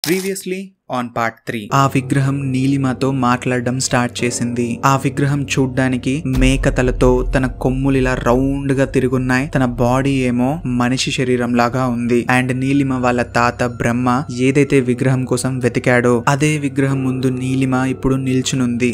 Previously on part 3 ఆ విగ్రహం నీలిమతో మాట్లాడడం స్టార్ట్ చేసింది. ఆ విగ్రహం చూడ్డానికి మేకతలతో తన కొమ్ములిలా రౌండ్ గా తిరుగున్నాయి. తన బాడీ ఏమో మనిషి శరీరం లాగా ఉంది. అండ్ నీలిమ వాళ్ళ తాత బ్రహ్మ ఏదైతే విగ్రహం కోసం వెతికాడో అదే విగ్రహం ముందు నీలిమ ఇప్పుడు నిల్చునుంది.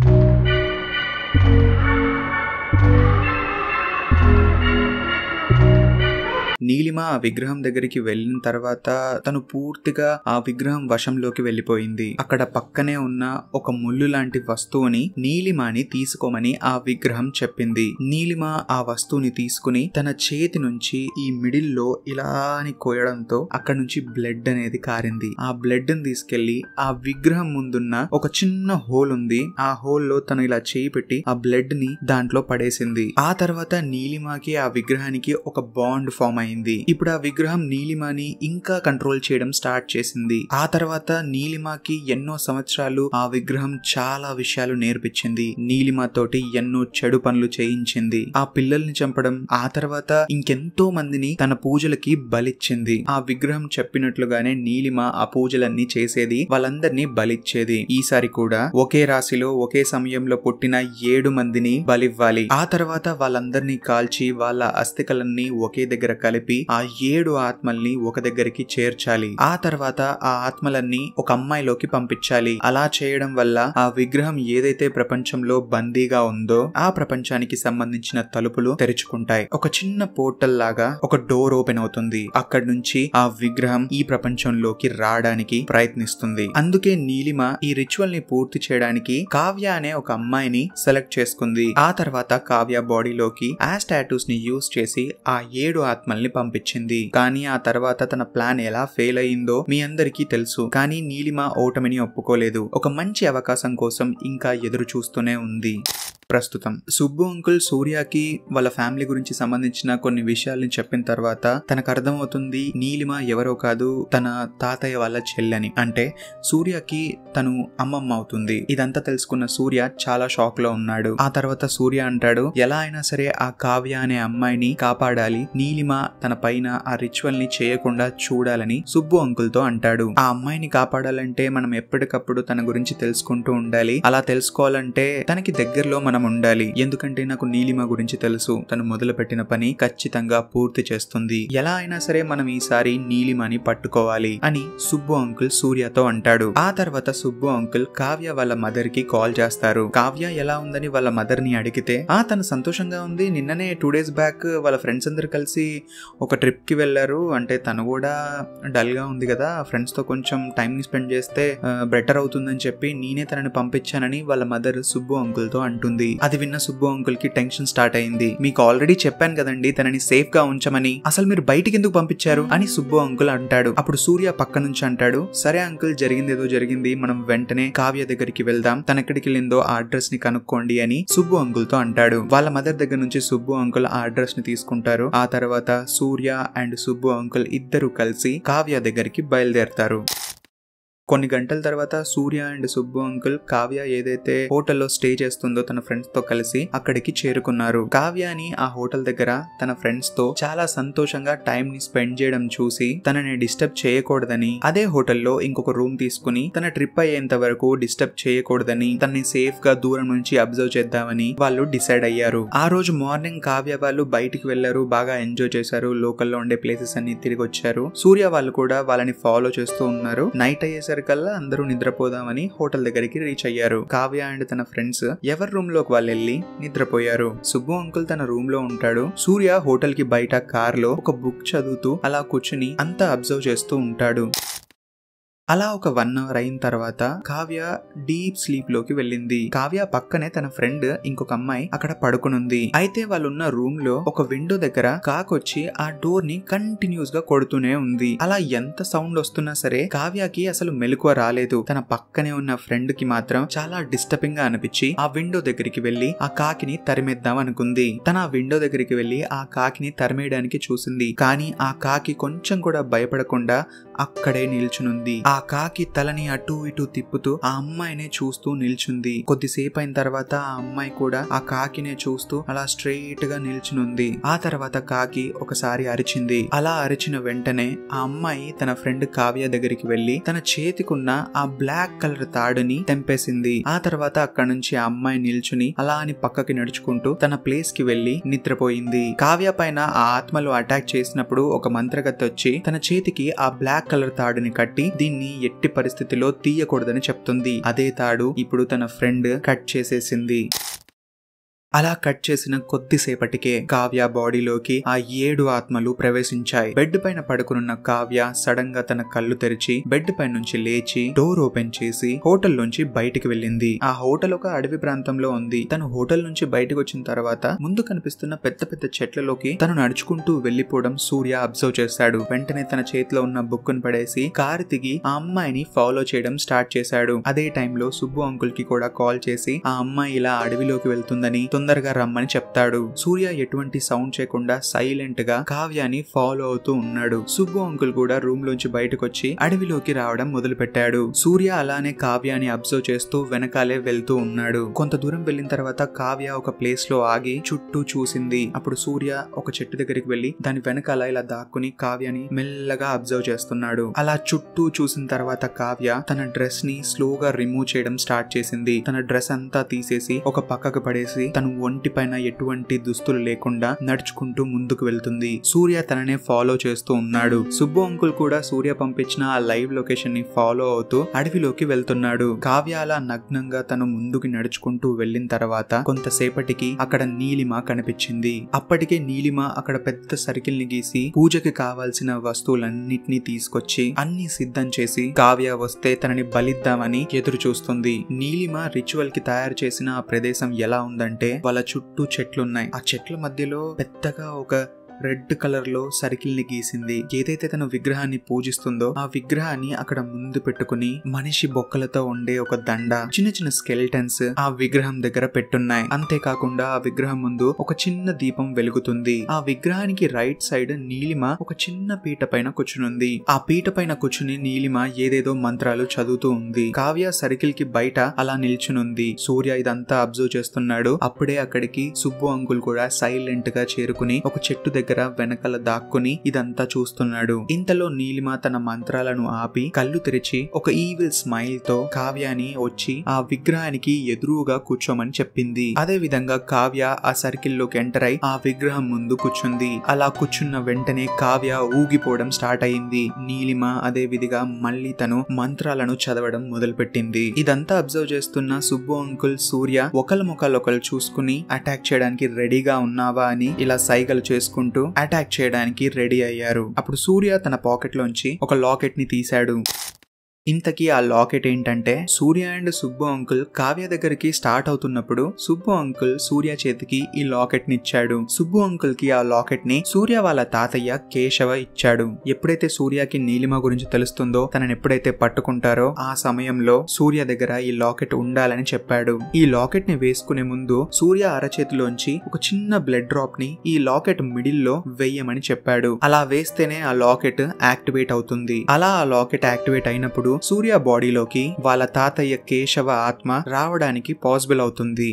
నీలిమ ఆ విగ్రహం దగ్గరికి వెళ్ళిన తర్వాత తను పూర్తిగా ఆ విగ్రహం వశంలోకి వెళ్ళిపోయింది. అక్కడ పక్కనే ఉన్న ఒక ముళ్ళు లాంటి వస్తువుని నీలిమని తీసుకోమని ఆ విగ్రహం చెప్పింది. నీలిమ ఆ వస్తువుని తీసుకుని తన చేతి నుంచి ఈ మిడిల్ లో ఇలా అని కోయడంతో అక్కడ నుంచి బ్లడ్ అనేది కారింది. ఆ బ్లడ్ ని తీసుకెళ్లి ఆ విగ్రహం ముందున్న ఒక చిన్న హోల్ ఉంది. ఆ హోల్ లో తను ఇలా చేయి పెట్టి ఆ బ్లడ్ ని దాంట్లో పడేసింది. ఆ తర్వాత నీలిమకి ఆ విగ్రహానికి ఒక బాండ్ ఫామ్ అయింది. ఇప్పుడు ఆ విగ్రహం నీలిమని ఇంకా కంట్రోల్ చేయడం స్టార్ట్ చేసింది. ఆ తర్వాత నీలిమకి ఎన్నో సంవత్సరాలు ఆ విగ్రహం చాలా విషయాలు నేర్పించింది. నీలిమ తోటి ఎన్నో చెడు పనులు చేయించింది. ఆ పిల్లల్ని చంపడం, ఆ తర్వాత ఇంకెంతో మందిని తన పూజలకి బలిచ్చింది. ఆ విగ్రహం చెప్పినట్లుగానే నీలిమ ఆ పూజలన్నీ చేసేది, వాళ్ళందరినీ బలిచ్చేది. ఈసారి కూడా ఒకే రాశిలో ఒకే సమయంలో పుట్టిన 7 మందిని బలివ్వాలి. ఆ తర్వాత వాళ్ళందరినీ కాల్చి వాళ్ళ అస్థికలన్నీ ఒకే దగ్గర కలిపి ఆ 7 ఆత్మల్ని ఒక దగ్గరికి చేర్చాలి. ఆ తర్వాత ఆ ఆత్మలన్నీ ఒక అమ్మాయిలోకి పంపించాలి. అలా చేయడం వల్ల ఆ విగ్రహం ఏదైతే ప్రపంచంలో బందీగా ఉందో ఆ ప్రపంచానికి సంబంధించిన తలుపులు తెరుచుకుంటాయి. ఒక చిన్న పోర్టల్ లాగా ఒక డోర్ ఓపెన్ అవుతుంది. అక్కడి నుంచి ఆ విగ్రహం ఈ ప్రపంచంలోకి రావడానికి ప్రయత్నిస్తుంది. అందుకే నీలిమ ఈ రిచువల్ ని పూర్తి చేయడానికి కావ్య అనే ఒక అమ్మాయిని సెలెక్ట్ చేసుకుంది. ఆ తర్వాత కావ్య బాడీలోకి ఆ స్టాటూస్ ని యూజ్ చేసి ఆ 7 ఆత్మల్ని పంపించింది. కానీ ఆ తర్వాత తన ప్లాన్ ఎలా ఫెయిల్ అయ్యిందో మీ అందరికీ తెలుసు. కానీ నీలిమ ఓటమిని ఒప్పుకోలేదు. ఒక మంచి అవకాశం కోసం ఇంకా ఎదురు చూస్తూనే ఉంది. ప్రస్తుతం సుబ్బు అంకుల్ సూర్యకి వాళ్ళ ఫ్యామిలీ గురించి సంబంధించిన కొన్ని విషయాల్ని చెప్పిన తర్వాత తనకు అర్థమవుతుంది నీలిమ ఎవరో కాదు, తన తాతయ్య వాళ్ళ చెల్లని. అంటే సూర్యకి తను అమ్మమ్మ అవుతుంది. ఇదంతా తెలుసుకున్న సూర్య చాలా షాక్ లో ఉన్నాడు. ఆ తర్వాత సూర్య అంటాడు, ఎలా అయినా సరే ఆ కావ్య అనే అమ్మాయిని కాపాడాలి, నీలిమ తన పైన ఆ రిచువల్ ని చేయకుండా చూడాలని సుబ్బు అంకుల్ తో అంటాడు. ఆ అమ్మాయిని కాపాడాలంటే మనం ఎప్పటికప్పుడు తన గురించి తెలుసుకుంటూ ఉండాలి. అలా తెలుసుకోవాలంటే తనకి దగ్గరలో మనం ఉండాలి. ఎందుకంటే నాకు నీలిమ గురించి తెలుసు, తను మొదలు పెట్టిన పని ఖచ్చితంగా పూర్తి చేస్తుంది. ఎలా అయినా సరే మనం ఈసారి నీలిమని పట్టుకోవాలి అని సుబ్బు అంకుల్ సూర్యతో అంటాడు. ఆ తర్వాత సుబ్బు అంకుల్ కావ్య వాళ్ళ మదర్ కి కాల్ చేస్తారు. కావ్య ఎలా ఉందని వాళ్ళ మదర్ ని అడిగితే తను సంతోషంగా ఉంది, నిన్ననే 2 days బ్యాక్ వాళ్ళ ఫ్రెండ్స్ అందరు కలిసి ఒక ట్రిప్ కి వెళ్లారు, అంటే తను కూడా డల్ గా ఉంది కదా, ఫ్రెండ్స్ తో కొంచెం టైం ని స్పెండ్ చేస్తే బెటర్ అవుతుందని చెప్పి నేనే తనని పంపించానని వాళ్ళ మదర్ సుబ్బు అంకుల్ తో అంటుంది. అది విన్న సుబ్బు అంకుల్ కి టెన్షన్ స్టార్ట్ అయింది. మీకు ఆల్రెడీ చెప్పాను కదండి తనని సేఫ్ గా ఉంచమని, అసలు మీరు బయటికి ఎందుకు పంపించారు అని సుబ్బు అంకుల్ అంటాడు. అప్పుడు సూర్య పక్క నుంచి అంటాడు, సరే అంకుల్ జరిగింది ఏదో జరిగింది, మనం వెంటనే కావ్య దగ్గరికి వెళ్దాం, తన ఎక్కడికి వెళ్ళిందో ఆ అడ్రస్ ని కనుక్కోండి అని సుబ్బు అంకుల్ తో అంటాడు. వాళ్ళ మదర్ దగ్గర నుంచి సుబ్బు అంకుల్ ఆ అడ్రస్ ని తీసుకుంటారు. ఆ తర్వాత సూర్య అండ్ సుబ్బు అంకుల్ ఇద్దరు కలిసి కావ్య దగ్గరికి బయలుదేరతారు. కొన్ని గంటల తర్వాత సూర్య అండ్ సుబ్బు అంకుల్ కావ్య ఏదైతే హోటల్లో స్టే చేస్తుందో తన ఫ్రెండ్స్ తో కలిసి అక్కడికి చేరుకున్నారు. కావ్యని ఆ హోటల్ దగ్గర తన ఫ్రెండ్స్ తో చాలా సంతోషంగా టైం ని స్పెండ్ చేయడం చూసి తనని డిస్టర్బ్ చేయకూడదని అదే హోటల్లో ఇంకొక రూమ్ తీసుకుని తన ట్రిప్ అయ్యేంత వరకు డిస్టర్బ్ చేయకూడదని తనని సేఫ్ గా దూరం నుంచి అబ్జర్వ్ చేద్దామని వాళ్ళు డిసైడ్ అయ్యారు. ఆ రోజు మార్నింగ్ కావ్య వాళ్ళు బయటికి వెళ్లారు, బాగా ఎంజాయ్ చేశారు, లోకల్లో ఉండే ప్లేసెస్ అన్ని తిరిగి వచ్చారు. సూర్య వాళ్ళు కూడా వాళ్ళని ఫాలో చేస్తూ ఉన్నారు. నైట్ అయ్యేసరికి కల్లా అందరూ నిద్రపోదామని హోటల్ దగ్గరికి రీచ్ అయ్యారు. కావ్య అండ్ తన ఫ్రెండ్స్ ఎవరి రూమ్ లోకి వాళ్ళు వెళ్ళి నిద్రపోయారు. సుబ్బు అంకుల్ తన రూమ్ లో ఉంటాడు. సూర్య హోటల్ కి బయట కార్ లో ఒక బుక్ చదువుతూ అలా కూర్చుని అంతా అబ్జర్వ్ చేస్తూ ఉంటాడు. అలా ఒక 1 hour అయిన తర్వాత కావ్య డీప్ స్లీప్ లోకి వెళ్ళింది. కావ్య పక్కనే తన ఫ్రెండ్ ఇంకొక అమ్మాయి అక్కడ పడుకునుంది. అయితే వాళ్ళున్న రూమ్ లో ఒక విండో దగ్గర కాకొచ్చి ఆ డోర్ ని కంటిన్యూస్ గా కొడుతూనే ఉంది. అలా ఎంత సౌండ్ వస్తున్నా సరే కావ్యకి అసలు మెలకువ రాలేదు. తన పక్కనే ఉన్న ఫ్రెండ్ కి మాత్రం చాలా డిస్టర్బింగ్ గా అనిపించి ఆ విండో దగ్గరికి వెళ్లి ఆ కాకిని తరిమేద్దాం అనుకుంది. తన ఆ విండో దగ్గరికి వెళ్లి ఆ కాకిని తరిమేయడానికి చూసింది. కానీ ఆ కాకి కొంచెం కూడా భయపడకుండా అక్కడే నిల్చునుంది. ఆ కాకి తలని అటు ఇటు తిప్పుతూ ఆ అమ్మాయినే చూస్తూ నిల్చుంది. కొద్దిసేపు అయిన తర్వాత ఆ అమ్మాయి కూడా ఆ కాకినే చూస్తూ అలా స్ట్రెయిట్ గా నిల్చునుంది. ఆ తర్వాత కాకి ఒకసారి అరిచింది. అలా అరిచిన వెంటనే ఆ అమ్మాయి తన ఫ్రెండ్ కావ్య దగ్గరికి వెళ్లి తన చేతికున్న ఆ బ్లాక్ కలర్ తాడుని తెంపేసింది. ఆ తర్వాత అక్కడ నుంచి ఆ అమ్మాయి నిల్చుని అలా అని పక్కకి నడుచుకుంటూ తన ప్లేస్ కి వెళ్లి నిద్రపోయింది. కావ్య పైన ఆ ఆత్మలు అటాక్ చేసినప్పుడు ఒక మంత్రగత్తె వచ్చి తన చేతికి ఆ బ్లాక్ కలర్ తాడుని కట్టి దీన్ని ఎట్టి పరిస్థితిలో తీయకూడదని చెప్తుంది. అదే తాడు ఇప్పుడు తన ఫ్రెండ్ కట్ చేసేసింది. అలా కట్ చేసిన కొద్దిసేపటికే కావ్య బాడీలోకి ఆ 7 ఆత్మలు ప్రవేశించాయి. బెడ్ పైన పడుకున్న కావ్య సడన్ గా తన కళ్ళు తెరిచి బెడ్ పై నుంచి లేచి డోర్ ఓపెన్ చేసి హోటల్ నుంచి బయటికి వెళ్ళింది. ఆ హోటల్ ఒక అడవి ప్రాంతంలో ఉంది. తను హోటల్ నుంచి బయటకు వచ్చిన తర్వాత ముందు కనిపిస్తున్న పెద్ద పెద్ద చెట్లలోకి తను నడుచుకుంటూ వెళ్లిపోవడం సూర్య అబ్జర్వ్ చేశాడు. వెంటనే తన చేతిలో ఉన్న బుక్ ను పడేసి కారు దిగి ఆ అమ్మాయిని ఫాలో చేయడం స్టార్ట్ చేశాడు. అదే టైంలో సుబ్బు అంకుల్ కి కూడా కాల్ చేసి ఆ అమ్మాయి ఇలా అడవిలోకి వెళ్తుందని తొందరగా రమ్మని చెప్తాడు. సూర్య ఎటువంటి సౌండ్ చేయకుండా సైలెంట్ గా కావ్యాని ఫాలో అవుతూ ఉన్నాడు. సుబ్బు అంకుల్ కూడా రూమ్ లోంచి బయటకు వచ్చి అడవిలోకి రావడం మొదలు పెట్టాడు. సూర్య అలానే కావ్యాని అబ్జర్వ్ చేస్తూ వెనకాలే వెళ్తూ ఉన్నాడు. కొంత దూరం వెళ్ళిన తర్వాత కావ్య ఒక ప్లేస్ లో ఆగి చుట్టూ చూసింది. అప్పుడు సూర్య ఒక చెట్టు దగ్గరికి వెళ్లి దాని వెనకాల ఇలా దాక్కుని కావ్యాని మెల్లగా అబ్జర్వ్ చేస్తున్నాడు. అలా చుట్టూ చూసిన తర్వాత కావ్య తన డ్రెస్ ని స్లోగా రిమూవ్ చేయడం స్టార్ట్ చేసింది. తన డ్రెస్ అంతా తీసేసి ఒక పక్కకు పడేసి తను ఒంటి పైన ఎటువంటి దుస్తులు లేకుండా నడుచుకుంటూ ముందుకు వెళ్తుంది. సూర్య తననే ఫాలో చేస్తూ ఉన్నాడు. సుబ్బు అంకుల్ కూడా సూర్య పంపించిన ఆ లైవ్ లొకేషన్ ని ఫాలో అవుతూ అడవిలోకి వెళ్తున్నాడు. కావ్య అలా నగ్నంగా తను ముందుకు నడుచుకుంటూ వెళ్లిన తర్వాత కొంతసేపటికి అక్కడ నీలిమ కనిపించింది. అప్పటికే నీలిమ అక్కడ పెద్ద సర్కిల్ ని గీసి పూజకి కావాల్సిన వస్తువులన్నిటినీ తీసుకొచ్చి అన్ని సిద్ధం చేసి కావ్య వస్తే తనని బలిద్దామని ఎదురు చూస్తుంది. నీలిమ రిచువల్ కి తయారు చేసిన ఆ ప్రదేశం ఎలా ఉందంటే వాళ్ళ చుట్టూ చెట్లున్నాయి. ఆ చెట్ల మధ్యలో పెద్దగా ఒక రెడ్ కలర్ లో సర్కిల్ ని గీసింది. ఏదైతే తన విగ్రహాన్ని పూజిస్తుందో ఆ విగ్రహాన్ని అక్కడ ముందు పెట్టుకుని మనిషి బొక్కలతో ఉండే ఒక దండ, చిన్న చిన్న స్కెలిటన్స్ ఆ విగ్రహం దగ్గర పెట్టున్నాయి. అంతేకాకుండా ఆ విగ్రహం ముందు ఒక చిన్న దీపం వెలుగుతుంది. ఆ విగ్రహానికి రైట్ సైడ్ నీలిమ ఒక చిన్న పీట పైన కూర్చునుంది. ఆ పీట పైన కూర్చుని నీలిమ ఏదేదో మంత్రాలు చదువుతూ ఉంది. కావ్య సర్కిల్ కి బయట అలా నిల్చునుంది. సూర్య ఇదంతా అబ్జర్వ్ చేస్తున్నాడు. అప్పుడే అక్కడికి సుబ్బు అంకుల్ కూడా సైలెంట్ గా చేరుకుని ఒక చెట్టు దగ్గర వెనకాల దాక్కుని ఇదంతా చూస్తున్నాడు. ఇంతలో నీలిమ తన మంత్రాలను ఆపి కళ్ళు తెరిచి ఒక ఈవిల్ స్మైల్ తో కావ్యాని వచ్చి ఆ విగ్రహానికి ఎదురుగా కూర్చోమని చెప్పింది. అదే విధంగా కావ్య ఆ సర్కిల్ లోకి ఎంటర్ అయి ఆ విగ్రహం ముందు కూర్చుంది. అలా కూర్చున్న వెంటనే కావ్య ఊగిపోవడం స్టార్ట్ అయింది. నీలిమ అదే విధిగా మళ్ళీ తను మంత్రాలను చదవడం మొదలు పెట్టింది. ఇదంతా అబ్జర్వ్ చేస్తున్న సుబ్బు అంకుల్ సూర్య ఒకళ్ళ ముఖాలొకళ్ళు చూసుకుని అటాక్ చేయడానికి రెడీగా ఉన్నావా అని ఇలా సైగలు చేసుకుంటూ అటాక్ చేయడానికి రెడీ అయ్యారు. అప్పుడు సూర్య తన పాకెట్ లోంచి ఒక లాకెట్ ని తీశాడు. ఇంతకీ ఆ లాకెట్ ఏంటంటే సూర్య అండ్ సుబ్బు అంకుల్ కావ్య దగ్గరికి స్టార్ట్ అవుతున్నప్పుడు సుబ్బు అంకుల్ సూర్య చేతికి ఈ లాకెట్ ని ఇచ్చాడు. సుబ్బు అంకుల్ కి ఆ లాకెట్ ని సూర్య వాళ్ళ తాతయ్య కేశవ ఇచ్చాడు. ఎప్పుడైతే సూర్యకి నీలిమ గురించి తెలుస్తుందో తనని ఎప్పుడైతే పట్టుకుంటారో ఆ సమయంలో సూర్య దగ్గర ఈ లాకెట్ ఉండాలని చెప్పాడు. ఈ లాకెట్ ని వేసుకునే ముందు సూర్య అరచేతిలోంచి ఒక చిన్న బ్లడ్ డ్రాప్ ని ఈ లాకెట్ మిడిల్ లో వేయమని చెప్పాడు. అలా వేస్తేనే ఆ లాకెట్ యాక్టివేట్ అవుతుంది. అలా ఆ లాకెట్ యాక్టివేట్ అయినప్పుడు సూర్య బాడీలోకి వాళ్ళ తాతయ్య కేశవ ఆత్మ రావడానికి పాసిబుల్ అవుతుంది.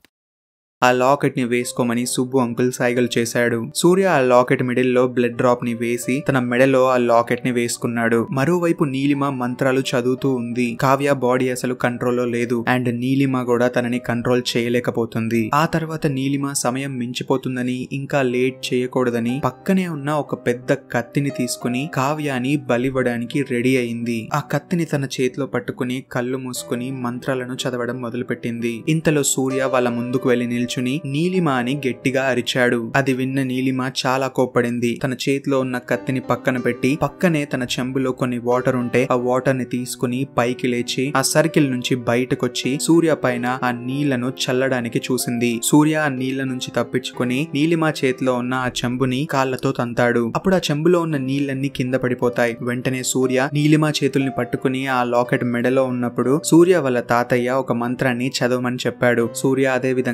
ఆ లాకెట్ ని వేసుకోమని సుబ్బు అంకుల్ సైగలు చేశాడు. సూర్య ఆ లాకెట్ మిడిల్ లో బ్లడ్ డ్రాప్ ని వేసి తన మెడలో ఆ లాకెట్ ని వేసుకున్నాడు. మరోవైపు నీలిమ మంత్రాలు చదువుతూ ఉంది. కావ్య బాడీ అసలు కంట్రోల్లో లేదు అండ్ నీలిమ కూడా తనని కంట్రోల్ చేయలేకపోతుంది. ఆ తర్వాత నీలిమ సమయం మించిపోతుందని ఇంకా లేట్ చేయకూడదని పక్కనే ఉన్న ఒక పెద్ద కత్తిని తీసుకుని కావ్యాని బలివ్వడానికి రెడీ అయింది. ఆ కత్తిని తన చేతిలో పట్టుకుని కళ్ళు మూసుకుని మంత్రాలను చదవడం మొదలు పెట్టింది. ఇంతలో సూర్య వాళ్ళ ముందుకు వెళ్లి నిల్చుని నీలిమ అని గట్టిగా అరిచాడు. అది విన్న నీలిమ చాలా కోప్పడింది. తన చేతిలో ఉన్న కత్తిని పక్కన పెట్టి పక్కనే తన చెంబులో కొన్ని వాటర్ ఉంటే ఆ వాటర్ ని తీసుకుని పైకి లేచి ఆ సర్కిల్ నుంచి బయటకొచ్చి సూర్య పైన ఆ నీళ్లను చల్లడానికి చూసింది. సూర్య ఆ నీళ్ల నుంచి తప్పించుకుని నీలిమ చేతిలో ఉన్న ఆ చెంబుని కాళ్లతో తంతాడు. అప్పుడు ఆ చెంబులో ఉన్న నీళ్లన్నీ కింద పడిపోతాయి. వెంటనే సూర్య నీలిమ చేతుల్ని పట్టుకుని ఆ లాకెట్ మెడలో ఉన్నప్పుడు సూర్య వాళ్ళ తాతయ్య ఒక మంత్రాన్ని చదవమని చెప్పాడు. సూర్య అదే విధంగా మంత్రాన్ని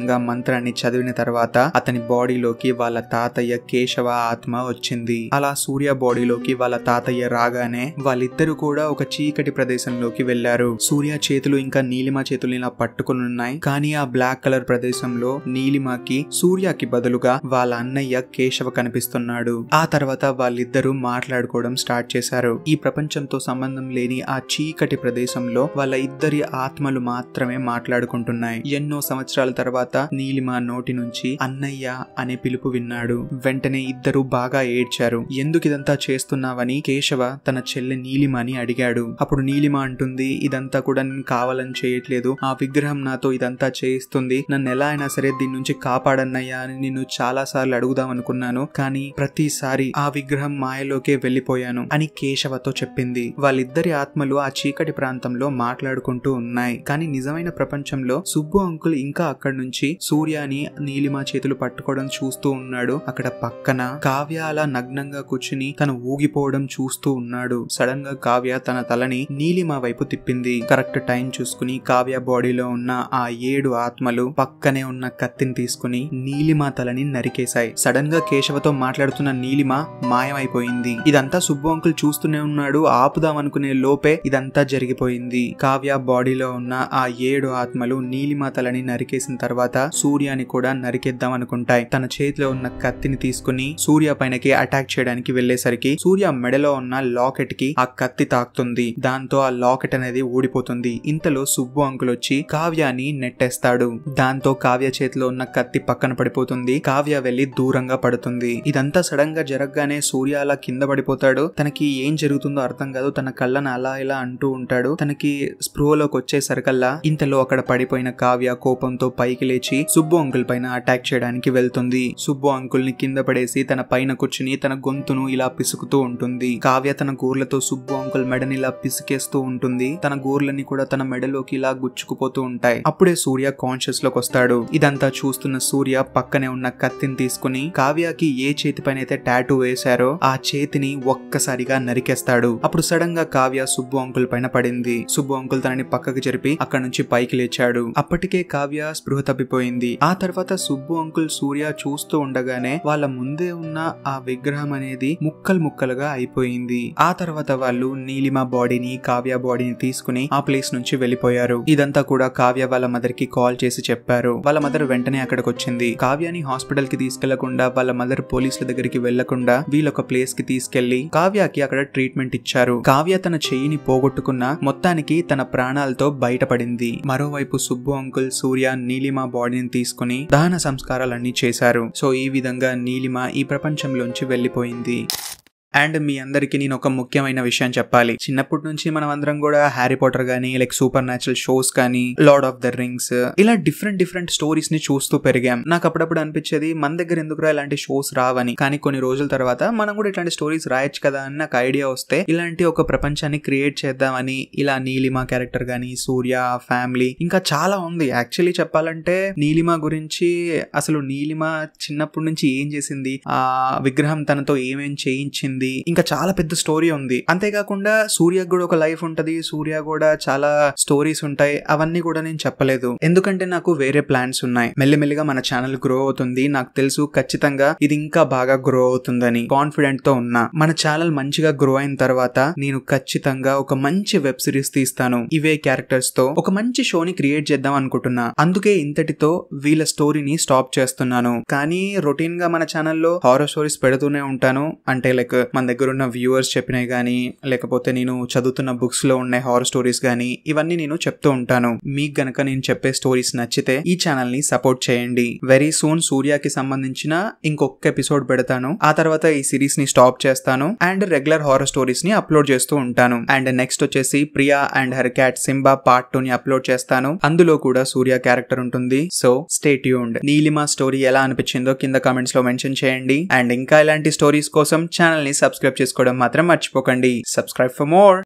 మంత్రాన్ని చదివిన తర్వాత అతని బాడీలోకి వాళ్ళ తాతయ్య కేశవ ఆత్మ వచ్చింది. అలా సూర్య బాడీలోకి వాళ్ళ తాతయ్య రాగానే వాళ్ళిద్దరూ కూడా ఒక చీకటి ప్రదేశంలోకి వెళ్లారు. సూర్య చేతులు ఇంకా నీలిమ చేతులు ఇలా పట్టుకుని ఉన్నాయి. కానీ ఆ బ్లాక్ కలర్ ప్రదేశంలో నీలిమకి సూర్యకి బదులుగా వాళ్ళ అన్నయ్య కేశవ కనిపిస్తున్నాడు. ఆ తర్వాత వాళ్ళిద్దరూ మాట్లాడుకోవడం స్టార్ట్ చేశారు. ఈ ప్రపంచంతో సంబంధం లేని ఆ చీకటి ప్రదేశంలో వాళ్ళ ఇద్దరి ఆత్మలు మాత్రమే మాట్లాడుకుంటున్నాయి. ఎన్నో సంవత్సరాల తర్వాత నీలిమ నోటి నుంచి అన్నయ్య అనే పిలుపు విన్నాడు. వెంటనే ఇద్దరు బాగా ఏడ్చారు. ఎందుకు ఇదంతా చేస్తున్నావని కేశవ తన చెల్లె నీలిమని అడిగాడు. అప్పుడు నీలిమ అంటుంది, ఇదంతా కూడా నేను కావాలని చేయట్లేదు, ఆ విగ్రహం నాతో ఇదంతా చేయిస్తుంది, నన్ను ఎలా అయినా సరే దీని నుంచి కాపాడన్నయ్యా అని నిన్ను చాలా సార్లు అడుగుదాం అనుకున్నాను, కానీ ప్రతిసారి ఆ విగ్రహం మాయలోకే వెళ్లిపోయాను అని కేశవతో చెప్పింది. వాళ్ళిద్దరి ఆత్మలు ఆ చీకటి ప్రాంతంలో మాట్లాడుకుంటూ ఉన్నాయి. కానీ నిజమైన ప్రపంచంలో సుబ్బు అంకుల్ ఇంకా అక్కడి నుంచి సూర్యాని నీలిమ చేతులు పట్టుకోవడం చూస్తూ ఉన్నాడు. అక్కడ పక్కన కావ్య అలా నగ్నంగా కూర్చుని తను ఊగిపోవడం చూస్తూ ఉన్నాడు. సడన్ గా కావ్య తన తలని నీలిమ వైపు తిప్పింది. కరెక్ట్ టైం చూసుకుని కావ్య బాడీలో ఉన్న ఆ 7 ఆత్మలు పక్కనే ఉన్న కత్తిని తీసుకుని నీలిమ తలని నరికేశాయి. సడన్ గా కేశవతో మాట్లాడుతున్న నీలిమ మాయమైపోయింది. ఇదంతా సుబ్బు అంకుల్ చూస్తూనే ఉన్నాడు. ఆపుదాం అనుకునే లోపే ఇదంతా జరిగిపోయింది. కావ్య బాడీలో ఉన్న ఆ 7 ఆత్మలు నీలిమ తలని నరికేసిన తర్వాత సూర్యాని కూడా నరికేద్దాం అనుకుంటాయి. తన చేతిలో ఉన్న కత్తిని తీసుకుని సూర్య పైనకి అటాక్ చేయడానికి వెళ్లేసరికి సూర్య మెడలో ఉన్న లాకెట్ కి ఆ కత్తి తాకుతుంది. దాంతో ఆ లాకెట్ అనేది ఊడిపోతుంది. ఇంతలో సుబ్బు అంకుల్ వచ్చి కావ్యాని నెట్టేస్తాడు. దాంతో కావ్య చేతిలో ఉన్న కత్తి పక్కన పడిపోతుంది. కావ్య వెళ్లి దూరంగా పడుతుంది. ఇదంతా సడన్ గా జరగగానే సూర్య అలా కింద పడిపోతాడు. తనకి ఏం జరుగుతుందో అర్థం కాదు. తన కళ్ళను అలా ఇలా అంటూ ఉంటాడు. తనకి స్పృహలోకి వచ్చేసరికల్లా ఇంతలో అక్కడ పడిపోయిన కావ్య కోపంతో పైకి లేచి సుబ్బు అంకుల్ పైన అటాక్ చేయడానికి వెళ్తుంది. సుబ్బు అంకుల్ ని కింద పడేసి తన పైన కూర్చుని తన గొంతును ఇలా పిసుకుతూ ఉంటుంది. కావ్య తన గోర్లతో సుబ్బు అంకుల్ మెడని ఇలా పిసికేస్తూ ఉంటుంది. తన గోర్లని కూడా తన మెడలోకి ఇలా గుచ్చుకుపోతూ ఉంటాయి. అప్పుడే సూర్య కాన్షియస్ లోకి వస్తాడు. ఇదంతా చూస్తున్న సూర్య పక్కనే ఉన్న కత్తిని తీసుకుని కావ్యకి ఏ చేతి పైన అయితే టాటూ వేశారో ఆ చేతిని ఒక్కసారిగా నరికేస్తాడు. అప్పుడు సడన్ గా కావ్య సుబ్బు అంకుల్ పైన పడింది. సుబ్బు అంకుల్ తనని పక్కకి జరిపి అక్కడ నుంచి పైకి లేచాడు. అప్పటికే కావ్య స్పృహ తప్పిపోయింది. ఆ తర్వాత సుబ్బు అంకుల్ సూర్య చూస్తూ ఉండగానే వాళ్ళ ముందే ఉన్న ఆ విగ్రహం అనేది ముక్కలు ముక్కలుగా అయిపోయింది. ఆ తర్వాత వాళ్ళు నీలిమ బాడీని కావ్య బాడీని తీసుకుని ఆ ప్లేస్ నుంచి వెళ్లిపోయారు. ఇదంతా కూడా కావ్య వాళ్ళ మదర్ కి కాల్ చేసి చెప్పారు. వాళ్ళ మదర్ వెంటనే అక్కడికి వచ్చింది. కావ్యాని హాస్పిటల్ కి తీసుకెళ్లకుండా వాళ్ళ మదర్ పోలీసుల దగ్గరికి వెళ్లకుండా వీళ్ళొక ప్లేస్ కి తీసుకెళ్లి కావ్యకి అక్కడ ట్రీట్మెంట్ ఇచ్చారు. కావ్య తన చెయ్యిని పోగొట్టుకున్న మొత్తానికి తన ప్రాణాలతో బయటపడింది. మరోవైపు సుబ్బు అంకుల్ సూర్య నీలిమ బాడీని తీసుకుని దహన సంస్కారాలన్నీ చేశారు. సో ఈ విధంగా నీలిమ ఈ ప్రపంచంలోంచి వెళ్లిపోయింది. అండ్ మీ అందరికి నేను ఒక ముఖ్యమైన విషయం చెప్పాలి. చిన్నప్పటి నుంచి మనం అందరం కూడా హ్యారీ పాటర్ గానీ లైక్ సూపర్ న్యాచురల్ షోస్ కానీ లార్డ్ ఆఫ్ ద రింగ్స్ ఇలా డిఫరెంట్ స్టోరీస్ ని చూస్తూ పెరిగాం. నాకు అప్పుడప్పుడు అనిపించేది మన దగ్గర ఎందుకురా ఇలాంటి షోస్ రావని. కానీ కొన్ని రోజుల తర్వాత మనం కూడా ఇట్లాంటి స్టోరీస్ రాయొచ్చు కదా అని నాకు ఐడియా వస్తే ఇలాంటి ఒక ప్రపంచాన్ని క్రియేట్ చేద్దామని ఇలా నీలిమ క్యారెక్టర్ గానీ సూర్య ఫ్యామిలీ ఇంకా చాలా ఉంది. యాక్చువల్లీ చెప్పాలంటే నీలిమ గురించి అసలు నీలిమ చిన్నప్పటి నుంచి ఏం చేసింది, ఆ విగ్రహం తనతో ఏమేం చేయించింది, ఇంకా చాలా పెద్ద స్టోరీ ఉంది. అంతేకాకుండా సూర్యకు కూడా ఒక లైఫ్ ఉంటది. సూర్య కూడా చాలా స్టోరీస్ ఉంటాయి. అవన్నీ కూడా నేను చెప్పలేదు ఎందుకంటే నాకు వేరే ప్లాన్స్ ఉన్నాయి. మెల్లిమెల్లిగా మన ఛానల్ గ్రో అవుతుంది. నాకు తెలుసు ఖచ్చితంగా ఇది ఇంకా బాగా గ్రో అవుతుందని కాన్ఫిడెంట్ తో ఉన్నా. మన ఛానల్ మంచిగా గ్రో అయిన తర్వాత నేను ఖచ్చితంగా ఒక మంచి వెబ్ సిరీస్ తీస్తాను. ఇవే క్యారెక్టర్స్ తో ఒక మంచి షోని క్రియేట్ చేద్దాం అనుకుంటున్నా. అందుకే ఇంతటితో వీళ్ళ స్టోరీని స్టాప్ చేస్తున్నాను. కానీ రొటీన్ గా మన ఛానల్లో హారర్ స్టోరీస్ పెడుతూనే ఉంటాను. అంటే లైక్ మన దగ్గర ఉన్న వ్యూవర్స్ చెప్పినవి గానీ లేకపోతే నేను చదువుతున్న బుక్స్ లో ఉన్న హారర్ స్టోరీస్ గానీ ఇవన్నీ నేను చెప్తూ ఉంటాను. మీకు గనక నేను చెప్పే స్టోరీస్ నచ్చితే ఈ ఛానల్ ని సపోర్ట్ చేయండి. వెరీ సూన్ సూర్యకి సంబంధించిన ఇంకొక ఎపిసోడ్ పెడతాను. ఆ తర్వాత ఈ సిరీస్ ని స్టాప్ చేస్తాను అండ్ రెగ్యులర్ హారర్ స్టోరీస్ ని అప్లోడ్ చేస్తూ ఉంటాను. అండ్ నెక్స్ట్ వచ్చేసి Priya and her cat Simba part 2 ని అప్లోడ్ చేస్తాను. అందులో కూడా సూర్య క్యారెక్టర్ ఉంటుంది. So stay tuned. Neelima story ఎలా అనిపించిందో కింద కామెంట్స్ లో మెన్షన్ చేయండి. అండ్ ఇంకా ఇలాంటి స్టోరీస్ కోసం ఛానల్ ని సబ్స్క్రైబ్ చేసుకోవడం మాత్రం మర్చిపోకండి. Subscribe for more.